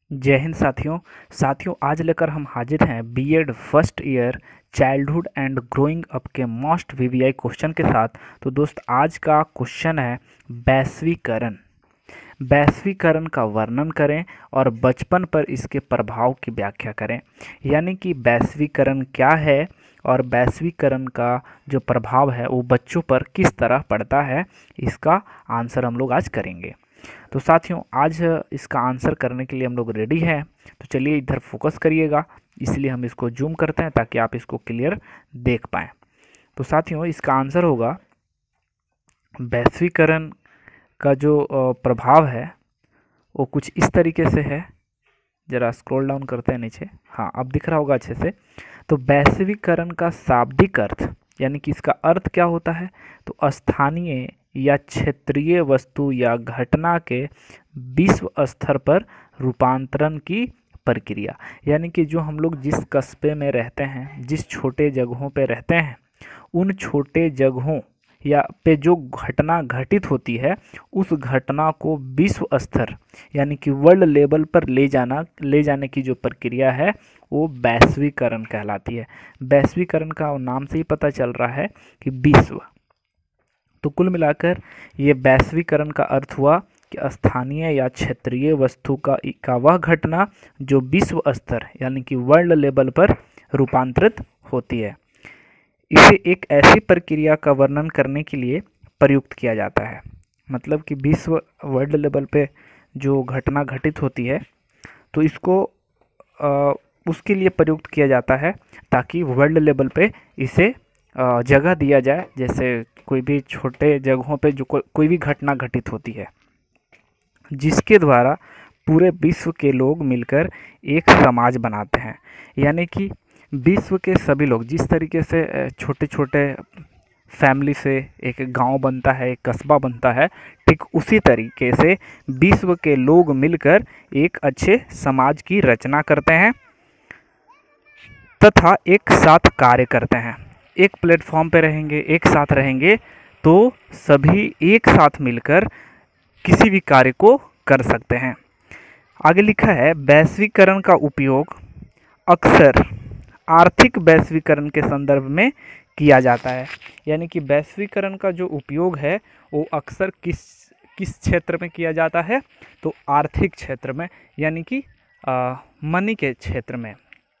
जय हिंद साथियों आज लेकर हम हाजिर हैं BEd first year childhood and growing up के मोस्ट वीवीआई क्वेश्चन के साथ। तो दोस्त आज का क्वेश्चन है वैश्वीकरण। वैश्वीकरण का वर्णन करें और बचपन पर इसके प्रभाव की व्याख्या करें। यानी कि वैश्वीकरण क्या है और वैश्वीकरण का जो प्रभाव है वो बच्चों पर किस तरह पड़ता है, इसका आंसर हम लोग आज करेंगे। तो साथियों आज इसका आंसर करने के लिए हम लोग रेडी हैं। तो चलिए इधर फोकस करिएगा, इसलिए हम इसको जूम करते हैं ताकि आप इसको क्लियर देख पाएँ। तो साथियों इसका आंसर होगा वैश्वीकरण का जो प्रभाव है वो कुछ इस तरीके से है। ज़रा स्क्रॉल डाउन करते हैं नीचे, हाँ अब दिख रहा होगा अच्छे से। तो वैश्वीकरण का शाब्दिक अर्थ यानी कि इसका अर्थ क्या होता है, तो स्थानीय या क्षेत्रीय वस्तु या घटना के विश्व स्तर पर रूपांतरण की प्रक्रिया। यानी कि जो हम लोग जिस कस्बे में रहते हैं, जिस छोटे जगहों पे रहते हैं, उन छोटे जगहों या पे जो घटना घटित होती है उस घटना को विश्व स्तर यानी कि वर्ल्ड लेवल पर ले जाने की जो प्रक्रिया है वो वैश्वीकरण कहलाती है। वैश्वीकरण का नाम से ही पता चल रहा है कि विश्व। तो कुल मिलाकर ये वैश्वीकरण का अर्थ हुआ कि स्थानीय या क्षेत्रीय वस्तु का वह घटना जो विश्व स्तर यानी कि वर्ल्ड लेवल पर रूपांतरित होती है। इसे एक ऐसी प्रक्रिया का वर्णन करने के लिए प्रयुक्त किया जाता है। मतलब कि विश्व वर्ल्ड लेवल पे जो घटना घटित होती है तो इसको उसके लिए प्रयुक्त किया जाता है ताकि वर्ल्ड लेवल पे इसे जगह दिया जाए। जैसे कोई भी छोटे जगहों पे जो कोई भी घटना घटित होती है जिसके द्वारा पूरे विश्व के लोग मिलकर एक समाज बनाते हैं। यानी कि विश्व के सभी लोग जिस तरीके से छोटे छोटे फैमिली से एक गांव बनता है, एक कस्बा बनता है, ठीक उसी तरीके से विश्व के लोग मिलकर एक अच्छे समाज की रचना करते हैं तथा एक साथ कार्य करते हैं। एक प्लेटफॉर्म पे रहेंगे, एक साथ रहेंगे तो सभी एक साथ मिलकर किसी भी कार्य को कर सकते हैं। आगे लिखा है वैश्वीकरण का उपयोग अक्सर आर्थिक वैश्वीकरण के संदर्भ में किया जाता है। यानी कि वैश्वीकरण का जो उपयोग है वो अक्सर किस क्षेत्र में किया जाता है, तो आर्थिक क्षेत्र में यानी कि मनी के क्षेत्र में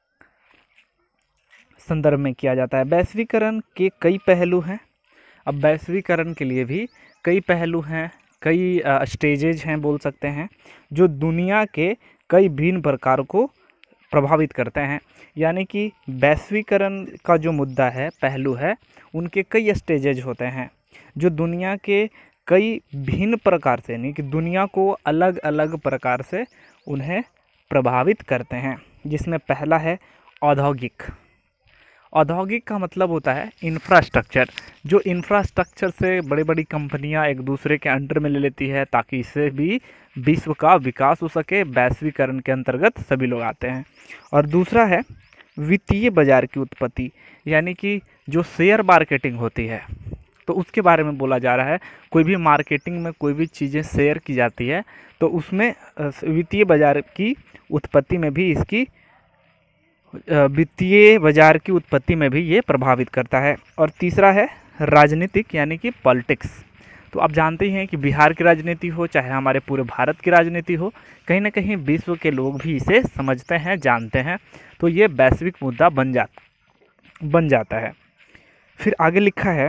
संदर्भ में किया जाता है। वैश्वीकरण के कई पहलू हैं। अब वैश्वीकरण के लिए भी कई पहलू हैं, कई स्टेजेज हैं बोल सकते हैं, जो दुनिया के कई भिन्न प्रकार को प्रभावित करते हैं। यानी कि वैश्वीकरण का जो मुद्दा है, पहलू है, उनके कई स्टेजेज होते हैं जो दुनिया के कई भिन्न प्रकार से यानी कि दुनिया को अलग अलग प्रकार से उन्हें प्रभावित करते हैं। जिसमें पहला है औद्योगिक। औद्योगिक का मतलब होता है इंफ्रास्ट्रक्चर। जो इंफ्रास्ट्रक्चर से बड़ी बड़ी कंपनियां एक दूसरे के अंडर में ले लेती है ताकि इससे भी विश्व का विकास हो सके। वैश्वीकरण के अंतर्गत सभी लोग आते हैं। और दूसरा है वित्तीय बाजार की उत्पत्ति। यानी कि जो शेयर मार्केटिंग होती है तो उसके बारे में बोला जा रहा है। कोई भी मार्केटिंग में कोई भी चीज़ें शेयर की जाती है तो उसमें वित्तीय बाजार की उत्पत्ति में भी इसकी वित्तीय बाजार की उत्पत्ति में भी ये प्रभावित करता है। और तीसरा है राजनीतिक यानी कि पॉलिटिक्स। तो आप जानते ही हैं कि बिहार की राजनीति हो चाहे हमारे पूरे भारत की राजनीति हो, कहीं ना कहीं विश्व के लोग भी इसे समझते हैं, जानते हैं। तो ये वैश्विक मुद्दा बन जाता है। फिर आगे लिखा है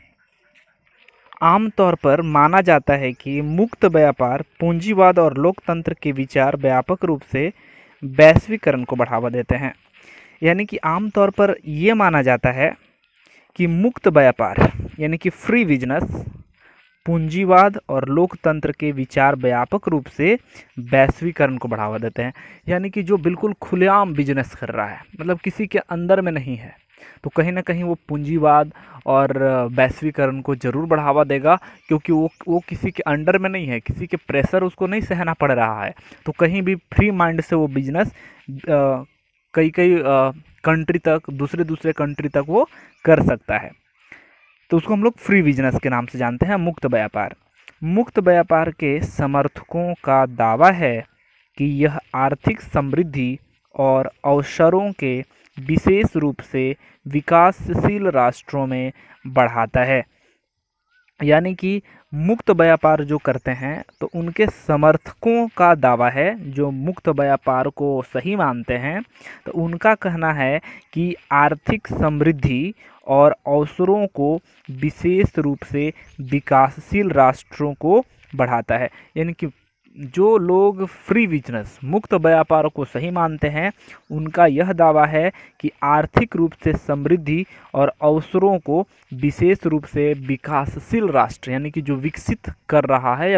आमतौर पर माना जाता है कि मुक्त व्यापार, पूंजीवाद और लोकतंत्र के विचार व्यापक रूप से वैश्वीकरण को बढ़ावा देते हैं। यानी कि आमतौर पर ये माना जाता है कि मुक्त व्यापार यानी कि फ्री बिजनेस, पूंजीवाद और लोकतंत्र के विचार व्यापक रूप से वैश्वीकरण को बढ़ावा देते हैं। यानी कि जो बिल्कुल खुलेआम बिजनेस कर रहा है, मतलब किसी के अंदर में नहीं है, तो कहीं ना कहीं वो पूंजीवाद और वैश्वीकरण को जरूर बढ़ावा देगा। क्योंकि वो किसी के अंडर में नहीं है, किसी के प्रेशर उसको नहीं सहना पड़ रहा है, तो कहीं भी फ्री माइंड से वो बिजनेस कई कंट्री तक, दूसरे कंट्री तक वो कर सकता है। तो उसको हम लोग फ्री बिजनेस के नाम से जानते हैं, मुक्त व्यापार। मुक्त व्यापार के समर्थकों का दावा है कि यह आर्थिक समृद्धि और अवसरों के विशेष रूप से विकासशील राष्ट्रों में बढ़ाता है। यानी कि मुक्त व्यापार जो करते हैं तो उनके समर्थकों का दावा है, जो मुक्त व्यापार को सही मानते हैं तो उनका कहना है कि आर्थिक समृद्धि और अवसरों को विशेष रूप से विकासशील राष्ट्रों को बढ़ाता है। यानी कि जो लोग फ्री बिजनेस मुक्त व्यापार को सही मानते हैं उनका यह दावा है कि आर्थिक रूप से समृद्धि और अवसरों को विशेष रूप से विकासशील राष्ट्र यानी कि जो विकसित कर रहा है या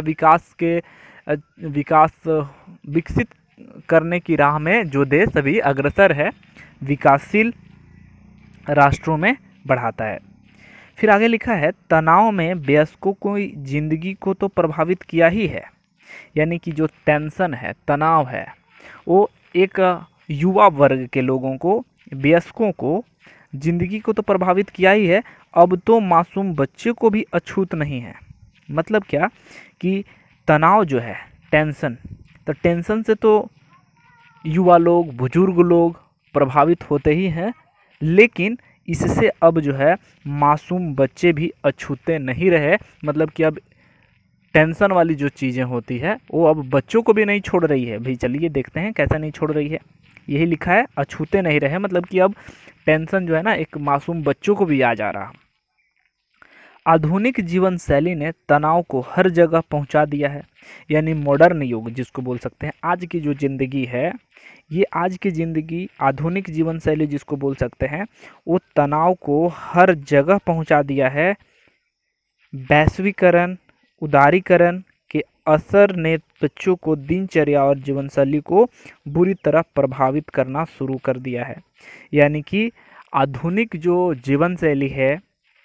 विकसित करने की राह में जो देश अभी अग्रसर है विकासशील राष्ट्रों में बढ़ाता है। फिर आगे लिखा है तनाव में वयस्कों को जिंदगी को तो प्रभावित किया ही है। यानी कि जो टेंशन है, तनाव है, वो एक युवा वर्ग के लोगों को, वयस्कों को जिंदगी को तो प्रभावित किया ही है, अब तो मासूम बच्चे को भी अछूत नहीं है। मतलब क्या कि तनाव जो है, टेंशन, तो टेंशन से तो युवा लोग, बुजुर्ग लोग प्रभावित होते ही हैं, लेकिन इससे अब जो है मासूम बच्चे भी अछूते नहीं रहे। मतलब कि अब टेंशन वाली जो चीज़ें होती है वो अब बच्चों को भी नहीं छोड़ रही है। भाई चलिए देखते हैं कैसा नहीं छोड़ रही है। यही लिखा है अछूते नहीं रहे, मतलब कि अब टेंशन जो है ना एक मासूम बच्चों को भी आ जा रहा। आधुनिक जीवन शैली ने तनाव को हर जगह पहुंचा दिया है। यानी मॉडर्न युग जिसको बोल सकते हैं, आज की जो ज़िंदगी है, ये आज की ज़िंदगी आधुनिक जीवन शैली जिसको बोल सकते हैं, वो तनाव को हर जगह पहुंचा दिया है। वैश्वीकरण, उदारीकरण के असर ने बच्चों को दिनचर्या और जीवनशैली को बुरी तरह प्रभावित करना शुरू कर दिया है। यानी कि आधुनिक जो जीवन शैली है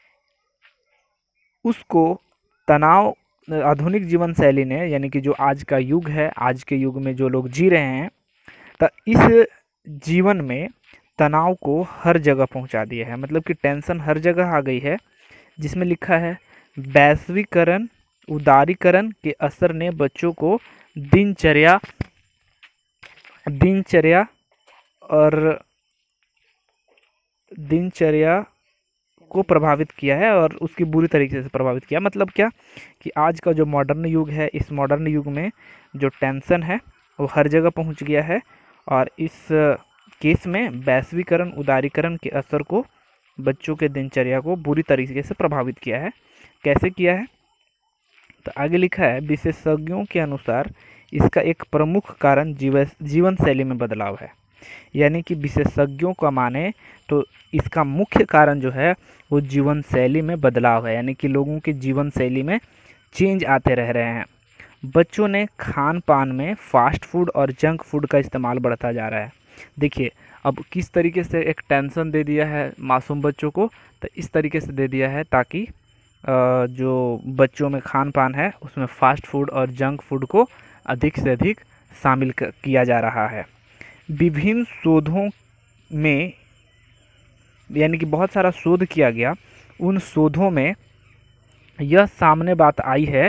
उसको तनाव, आधुनिक जीवन शैली ने, यानी कि जो आज का युग है, आज के युग में जो लोग जी रहे हैं, तो इस जीवन में तनाव को हर जगह पहुंचा दिया है। मतलब कि टेंशन हर जगह आ गई है, जिसमें लिखा है वैश्वीकरण, उदारीकरण के असर ने बच्चों को दिनचर्या को प्रभावित किया है और उसकी बुरी तरीके से प्रभावित किया। मतलब क्या कि आज का जो मॉडर्न युग है, इस मॉडर्न युग में जो टेंशन है वो हर जगह पहुंच गया है और इस केस में वैश्वीकरण, उदारीकरण के असर को बच्चों के दिनचर्या को बुरी तरीके से प्रभावित किया है। कैसे किया है तो आगे लिखा है विशेषज्ञों के अनुसार इसका एक प्रमुख कारण जीवन शैली में बदलाव है। यानी कि विशेषज्ञों का माने तो इसका मुख्य कारण जो है वो जीवन शैली में बदलाव है। यानी कि लोगों के जीवन शैली में चेंज आते रह रहे हैं। बच्चों ने खान पान में फास्ट फूड और जंक फूड का इस्तेमाल बढ़ता जा रहा है। देखिए अब किस तरीके से एक टेंशन दे दिया है मासूम बच्चों को, तो इस तरीके से दे दिया है ताकि जो बच्चों में खान पान है उसमें फास्ट फूड और जंक फूड को अधिक से अधिक शामिल किया जा रहा है। विभिन्न शोधों में, यानी कि बहुत सारा शोध किया गया, उन शोधों में यह सामने बात आई है।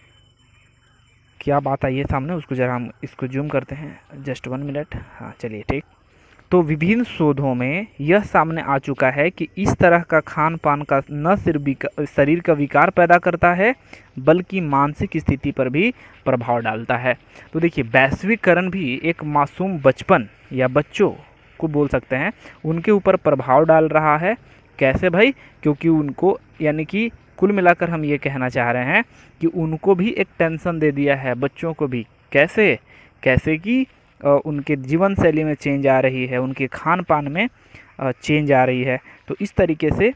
क्या बात आई है सामने, उसको जरा हम इसको जूम करते हैं, जस्ट 1 मिनट। हाँ चलिए ठीक। तो विभिन्न शोधों में यह सामने आ चुका है कि इस तरह का खान पान का न सिर्फ शरीर का विकार पैदा करता है बल्कि मानसिक स्थिति पर भी प्रभाव डालता है। तो देखिए वैश्वीकरण भी एक मासूम बचपन या बच्चों को बोल सकते हैं, उनके ऊपर प्रभाव डाल रहा है। कैसे भाई? क्योंकि उनको, यानी कि कुल मिलाकर हम ये कहना चाह रहे हैं कि उनको भी एक टेंशन दे दिया है, बच्चों को भी। कैसे कि उनके जीवन शैली में चेंज आ रही है, उनके खान पान में चेंज आ रही है। तो इस तरीके से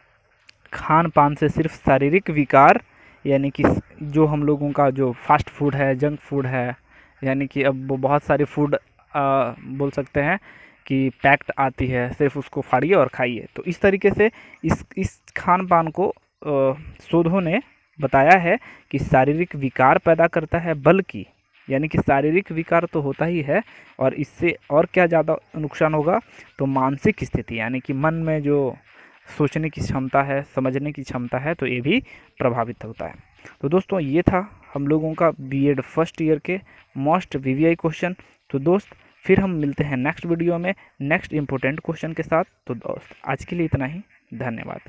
खान पान से सिर्फ शारीरिक विकार, यानी कि जो हम लोगों का जो फास्ट फूड है, जंक फूड है, यानी कि अब वो बहुत सारे फूड बोल सकते हैं कि पैक्ड आती है, सिर्फ उसको फाड़िए और खाइए। तो इस तरीके से इस खान पान को शोधों ने बताया है कि शारीरिक विकार पैदा करता है, बल्कि यानी कि शारीरिक विकार तो होता ही है और इससे और क्या ज़्यादा नुकसान होगा तो मानसिक स्थिति, यानी कि मन में जो सोचने की क्षमता है, समझने की क्षमता है, तो ये भी प्रभावित होता है। तो दोस्तों ये था हम लोगों का बीएड फर्स्ट ईयर के मोस्ट वीवीआई क्वेश्चन। तो दोस्त फिर हम मिलते हैं नेक्स्ट वीडियो में नेक्स्ट इम्पोर्टेंट क्वेश्चन के साथ। तो दोस्त आज के लिए इतना ही, धन्यवाद।